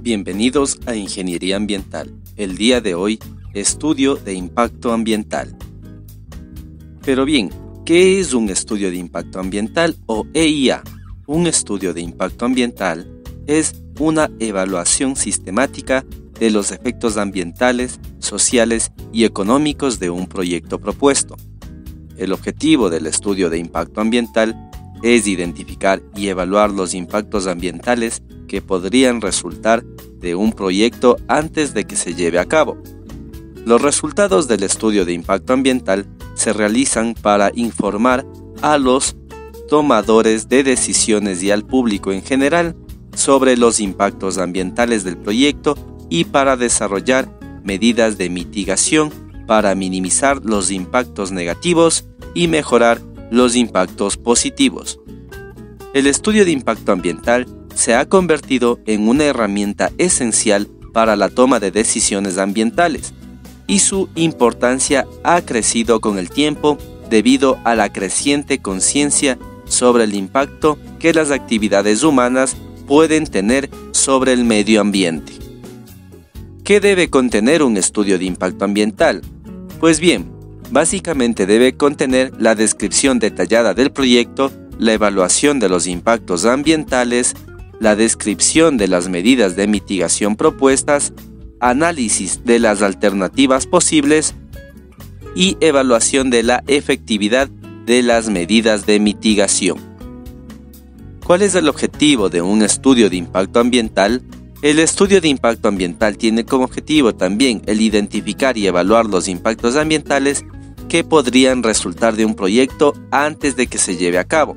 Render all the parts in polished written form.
Bienvenidos a Ingeniería Ambiental. El día de hoy, estudio de impacto ambiental. Pero bien, ¿qué es un estudio de impacto ambiental o EIA? Un estudio de impacto ambiental es una evaluación sistemática de los efectos ambientales, sociales y económicos de un proyecto propuesto. El objetivo del estudio de impacto ambiental es identificar y evaluar los impactos ambientales que podrían resultar de un proyecto antes de que se lleve a cabo. Los resultados del estudio de impacto ambiental se realizan para informar a los tomadores de decisiones y al público en general sobre los impactos ambientales del proyecto y para desarrollar medidas de mitigación para minimizar los impactos negativos y mejorar los impactos positivos. El estudio de impacto ambiental se ha convertido en una herramienta esencial para la toma de decisiones ambientales y su importancia ha crecido con el tiempo debido a la creciente conciencia sobre el impacto que las actividades humanas pueden tener sobre el medio ambiente. ¿Qué debe contener un estudio de impacto ambiental? Pues bien, básicamente debe contener la descripción detallada del proyecto, la evaluación de los impactos ambientales, la descripción de las medidas de mitigación propuestas, análisis de las alternativas posibles y evaluación de la efectividad de las medidas de mitigación. ¿Cuál es el objetivo de un estudio de impacto ambiental? El estudio de impacto ambiental tiene como objetivo también el identificar y evaluar los impactos ambientales que podrían resultar de un proyecto antes de que se lleve a cabo.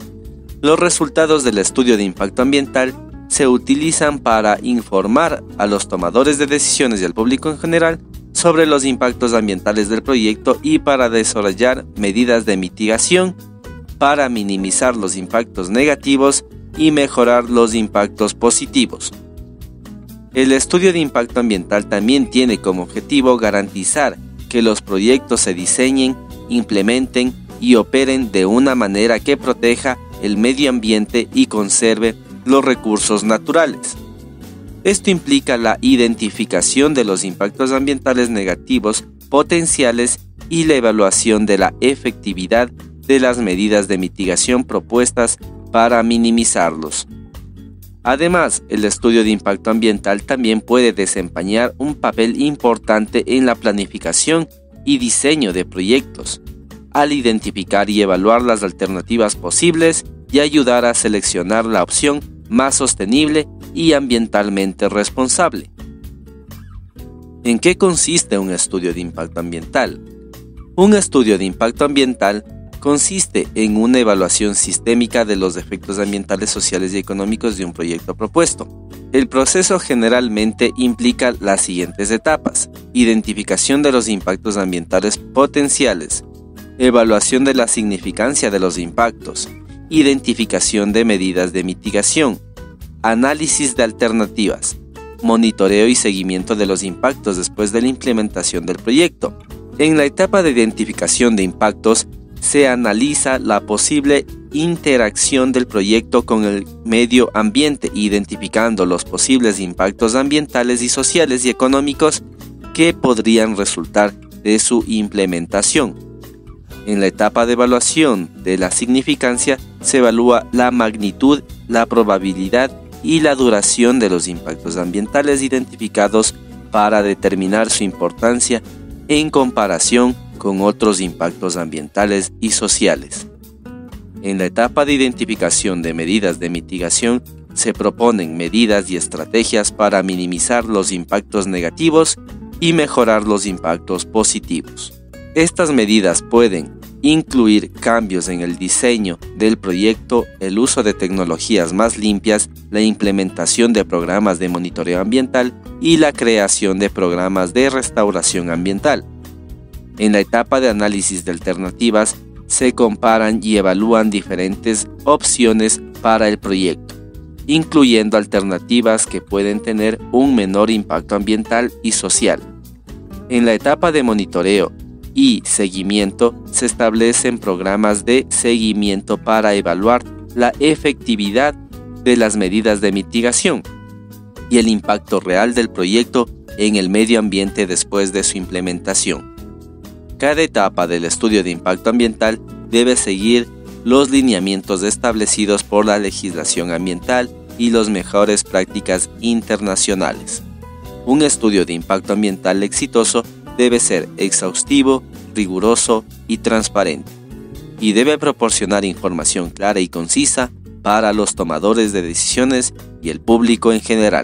Los resultados del estudio de impacto ambiental se utilizan para informar a los tomadores de decisiones y al público en general sobre los impactos ambientales del proyecto y para desarrollar medidas de mitigación para minimizar los impactos negativos y mejorar los impactos positivos. El estudio de impacto ambiental también tiene como objetivo garantizar que los proyectos se diseñen, implementen y operen de una manera que proteja el medio ambiente y conserve los recursos naturales. Esto implica la identificación de los impactos ambientales negativos potenciales y la evaluación de la efectividad de las medidas de mitigación propuestas para minimizarlos. Además, el estudio de impacto ambiental también puede desempeñar un papel importante en la planificación y diseño de proyectos, al identificar y evaluar las alternativas posibles y ayudar a seleccionar la opción más sostenible y ambientalmente responsable. ¿En qué consiste un estudio de impacto ambiental? Un estudio de impacto ambiental consiste en una evaluación sistémica de los efectos ambientales, sociales y económicos de un proyecto propuesto. El proceso generalmente implica las siguientes etapas: identificación de los impactos ambientales potenciales, evaluación de la significancia de los impactos, identificación de medidas de mitigación, análisis de alternativas, monitoreo y seguimiento de los impactos después de la implementación del proyecto. En la etapa de identificación de impactos, se analiza la posible interacción del proyecto con el medio ambiente, identificando los posibles impactos ambientales y sociales y económicos que podrían resultar de su implementación. En la etapa de evaluación de la significancia, se evalúa la magnitud, la probabilidad y la duración de los impactos ambientales identificados para determinar su importancia en comparación con otros impactos ambientales y sociales. En la etapa de identificación de medidas de mitigación, se proponen medidas y estrategias para minimizar los impactos negativos y mejorar los impactos positivos. Estas medidas pueden incluir cambios en el diseño del proyecto, el uso de tecnologías más limpias, la implementación de programas de monitoreo ambiental y la creación de programas de restauración ambiental. En la etapa de análisis de alternativas, se comparan y evalúan diferentes opciones para el proyecto, incluyendo alternativas que pueden tener un menor impacto ambiental y social. En la etapa de monitoreo y seguimiento, se establecen programas de seguimiento para evaluar la efectividad de las medidas de mitigación. y el impacto real del proyecto en el medio ambiente después de su implementación. Cada etapa del estudio de impacto ambiental debe seguir los lineamientos establecidos por la legislación ambiental y las mejores prácticas internacionales. Un estudio de impacto ambiental exitoso debe ser exhaustivo, riguroso y transparente, y debe proporcionar información clara y concisa para los tomadores de decisiones y el público en general.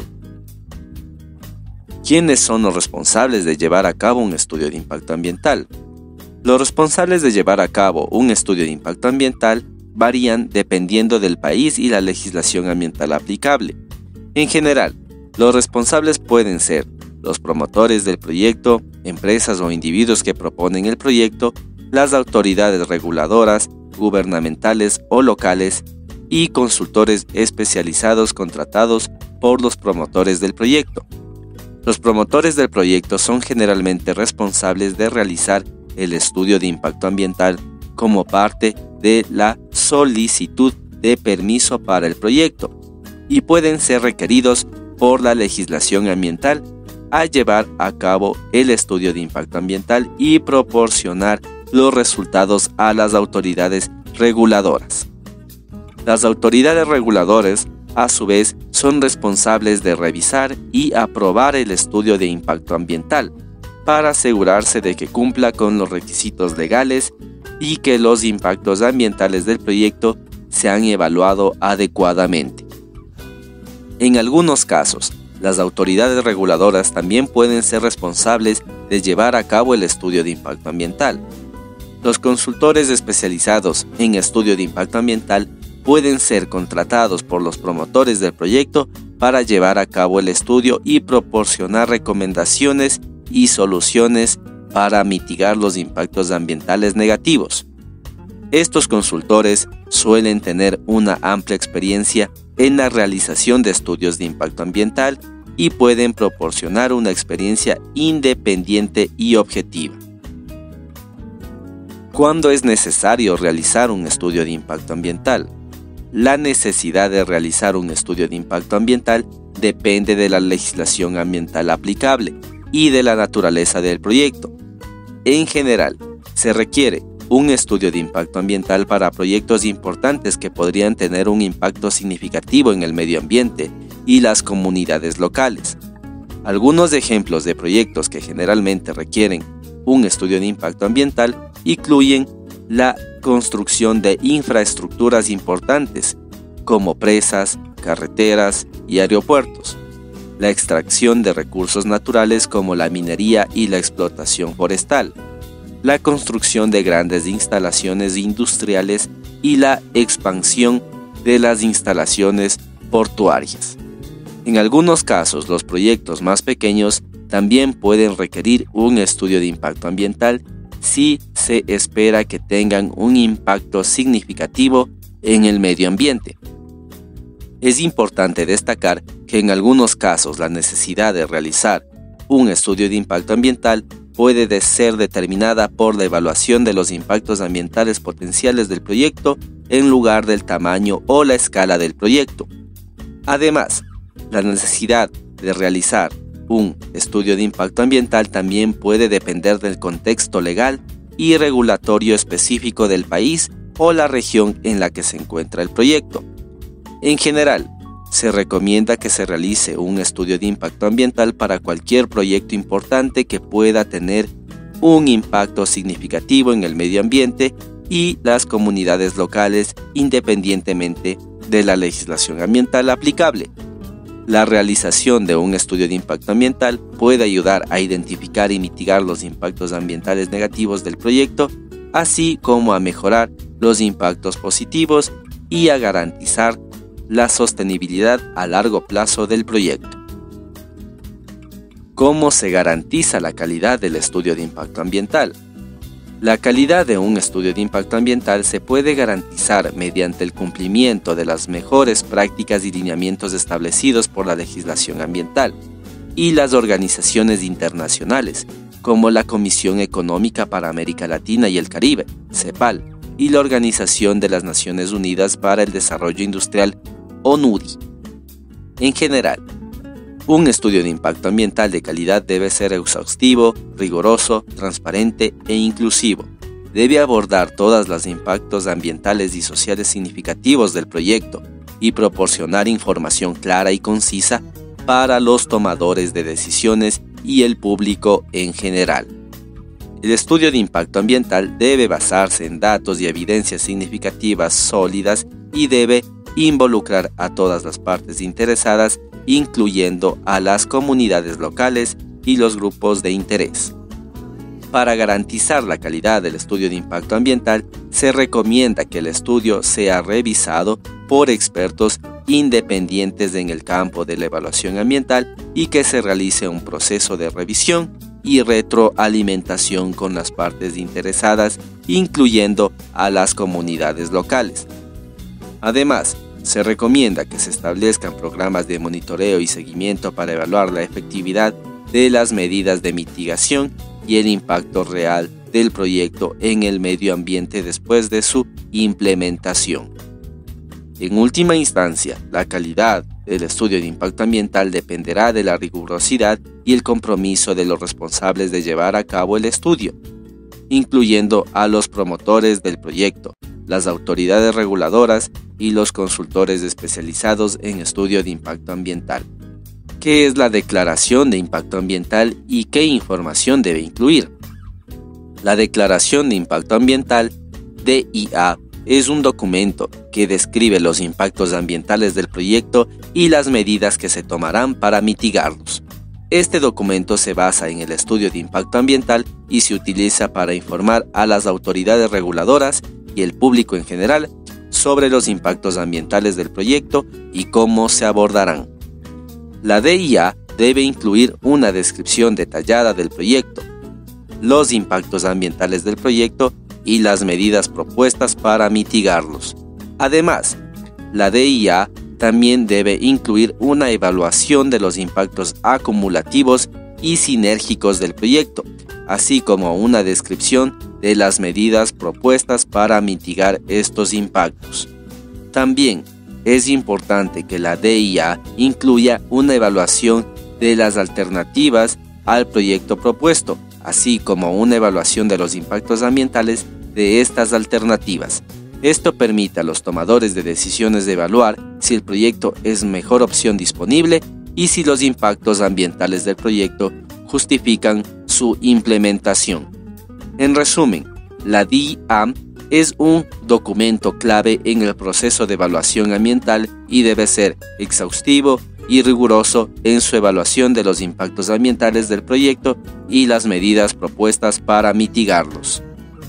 ¿Quiénes son los responsables de llevar a cabo un estudio de impacto ambiental? Los responsables de llevar a cabo un estudio de impacto ambiental varían dependiendo del país y la legislación ambiental aplicable. En general, los responsables pueden ser los promotores del proyecto, empresas o individuos que proponen el proyecto, las autoridades reguladoras, gubernamentales o locales y consultores especializados contratados por los promotores del proyecto. Los promotores del proyecto son generalmente responsables de realizar el estudio de impacto ambiental como parte de la solicitud de permiso para el proyecto y pueden ser requeridos por la legislación ambiental a llevar a cabo el estudio de impacto ambiental y proporcionar los resultados a las autoridades reguladoras. Las autoridades reguladoras, a su vez, son responsables de revisar y aprobar el estudio de impacto ambiental para asegurarse de que cumpla con los requisitos legales y que los impactos ambientales del proyecto se han evaluado adecuadamente. En algunos casos, las autoridades reguladoras también pueden ser responsables de llevar a cabo el estudio de impacto ambiental. Los consultores especializados en estudio de impacto ambiental pueden ser contratados por los promotores del proyecto para llevar a cabo el estudio y proporcionar recomendaciones y soluciones para mitigar los impactos ambientales negativos. Estos consultores suelen tener una amplia experiencia en la realización de estudios de impacto ambiental y pueden proporcionar una experiencia independiente y objetiva. ¿Cuándo es necesario realizar un estudio de impacto ambiental? La necesidad de realizar un estudio de impacto ambiental depende de la legislación ambiental aplicable y de la naturaleza del proyecto. En general, se requiere un estudio de impacto ambiental para proyectos importantes que podrían tener un impacto significativo en el medio ambiente y las comunidades locales. Algunos ejemplos de proyectos que generalmente requieren un estudio de impacto ambiental incluyen la construcción de infraestructuras importantes, como presas, carreteras y aeropuertos, la extracción de recursos naturales como la minería y la explotación forestal, la construcción de grandes instalaciones industriales y la expansión de las instalaciones portuarias. En algunos casos, los proyectos más pequeños también pueden requerir un estudio de impacto ambiental si se espera que tengan un impacto significativo en el medio ambiente. Es importante destacar que en algunos casos la necesidad de realizar un estudio de impacto ambiental puede ser determinada por la evaluación de los impactos ambientales potenciales del proyecto en lugar del tamaño o la escala del proyecto. Además, la necesidad de realizar un estudio de impacto ambiental también puede depender del contexto legal y regulatorio específico del país o la región en la que se encuentra el proyecto. En general, se recomienda que se realice un estudio de impacto ambiental para cualquier proyecto importante que pueda tener un impacto significativo en el medio ambiente y las comunidades locales, independientemente de la legislación ambiental aplicable. La realización de un estudio de impacto ambiental puede ayudar a identificar y mitigar los impactos ambientales negativos del proyecto, así como a mejorar los impactos positivos y a garantizar la sostenibilidad a largo plazo del proyecto. ¿Cómo se garantiza la calidad del estudio de impacto ambiental? La calidad de un estudio de impacto ambiental se puede garantizar mediante el cumplimiento de las mejores prácticas y lineamientos establecidos por la legislación ambiental y las organizaciones internacionales, como la Comisión Económica para América Latina y el Caribe, CEPAL, y la Organización de las Naciones Unidas para el Desarrollo Industrial, ONUDI. En general, Un estudio de impacto ambiental de calidad debe ser exhaustivo, riguroso, transparente e inclusivo. Debe abordar todos los impactos ambientales y sociales significativos del proyecto y proporcionar información clara y concisa para los tomadores de decisiones y el público en general. El estudio de impacto ambiental debe basarse en datos y evidencias significativas sólidas y debe involucrar a todas las partes interesadas, incluyendo a las comunidades locales y los grupos de interés. Para garantizar la calidad del estudio de impacto ambiental, se recomienda que el estudio sea revisado por expertos independientes en el campo de la evaluación ambiental y que se realice un proceso de revisión y retroalimentación con las partes interesadas, incluyendo a las comunidades locales. Además, se recomienda que se establezcan programas de monitoreo y seguimiento para evaluar la efectividad de las medidas de mitigación y el impacto real del proyecto en el medio ambiente después de su implementación. En última instancia, la calidad del estudio de impacto ambiental dependerá de la rigurosidad y el compromiso de los responsables de llevar a cabo el estudio, incluyendo a los promotores del proyecto, las autoridades reguladoras y los consultores especializados en estudio de impacto ambiental. ¿Qué es la Declaración de Impacto Ambiental y qué información debe incluir? La Declaración de Impacto Ambiental, DIA, es un documento que describe los impactos ambientales del proyecto y las medidas que se tomarán para mitigarlos. Este documento se basa en el estudio de impacto ambiental y se utiliza para informar a las autoridades reguladoras y el público en general sobre los impactos ambientales del proyecto y cómo se abordarán. La DIA debe incluir una descripción detallada del proyecto, los impactos ambientales del proyecto y las medidas propuestas para mitigarlos. Además, la DIA también debe incluir una evaluación de los impactos acumulativos y sinérgicos del proyecto, así como una descripción de las medidas propuestas para mitigar estos impactos. También es importante que la DIA incluya una evaluación de las alternativas al proyecto propuesto, así como una evaluación de los impactos ambientales de estas alternativas. Esto permite a los tomadores de decisiones de evaluar si el proyecto es mejor opción disponible y si los impactos ambientales del proyecto justifican su implementación. En resumen, la DIA es un documento clave en el proceso de evaluación ambiental y debe ser exhaustivo y riguroso en su evaluación de los impactos ambientales del proyecto y las medidas propuestas para mitigarlos.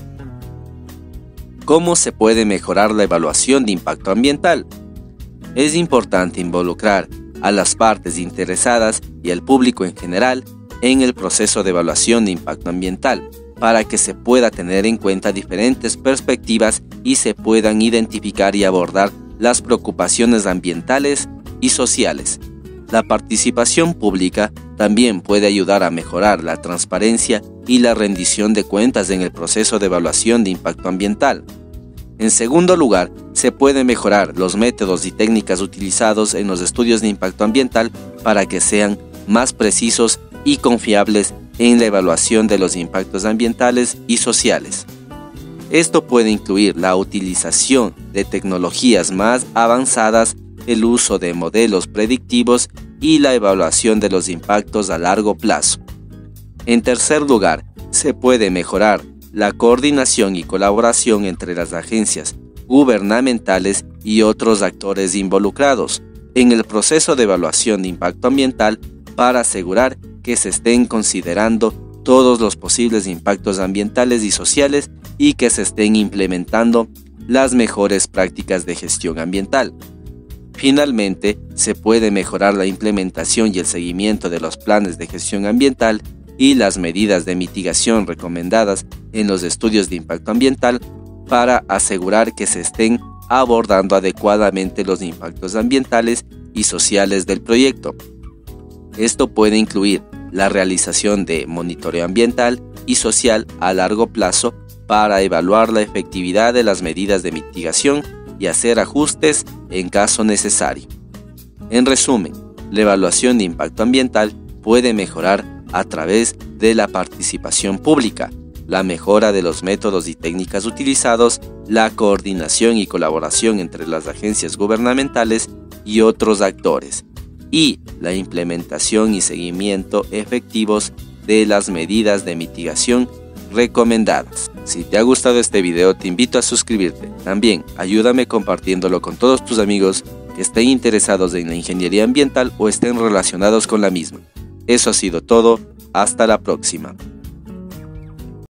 ¿Cómo se puede mejorar la evaluación de impacto ambiental? Es importante involucrar a las partes interesadas y al público en general en el proceso de evaluación de impacto ambiental, para que se pueda tener en cuenta diferentes perspectivas y se puedan identificar y abordar las preocupaciones ambientales y sociales. La participación pública también puede ayudar a mejorar la transparencia y la rendición de cuentas en el proceso de evaluación de impacto ambiental. En segundo lugar, se pueden mejorar los métodos y técnicas utilizados en los estudios de impacto ambiental para que sean más precisos y confiables en la evaluación de los impactos ambientales y sociales. Esto puede incluir la utilización de tecnologías más avanzadas, el uso de modelos predictivos y la evaluación de los impactos a largo plazo. En tercer lugar, se puede mejorar la coordinación y colaboración entre las agencias gubernamentales y otros actores involucrados en el proceso de evaluación de impacto ambiental para asegurar que se estén considerando todos los posibles impactos ambientales y sociales y que se estén implementando las mejores prácticas de gestión ambiental. Finalmente, se puede mejorar la implementación y el seguimiento de los planes de gestión ambiental y las medidas de mitigación recomendadas en los estudios de impacto ambiental para asegurar que se estén abordando adecuadamente los impactos ambientales y sociales del proyecto. Esto puede incluir la realización de monitoreo ambiental y social a largo plazo para evaluar la efectividad de las medidas de mitigación y hacer ajustes en caso necesario. En resumen, La evaluación de impacto ambiental puede mejorar a través de la participación pública, la mejora de los métodos y técnicas utilizados, la coordinación y colaboración entre las agencias gubernamentales y otros actores, y la implementación y seguimiento efectivos de las medidas de mitigación recomendadas. Si te ha gustado este video, te invito a suscribirte. También ayúdame compartiéndolo con todos tus amigos que estén interesados en la ingeniería ambiental o estén relacionados con la misma. Eso ha sido todo. Hasta la próxima.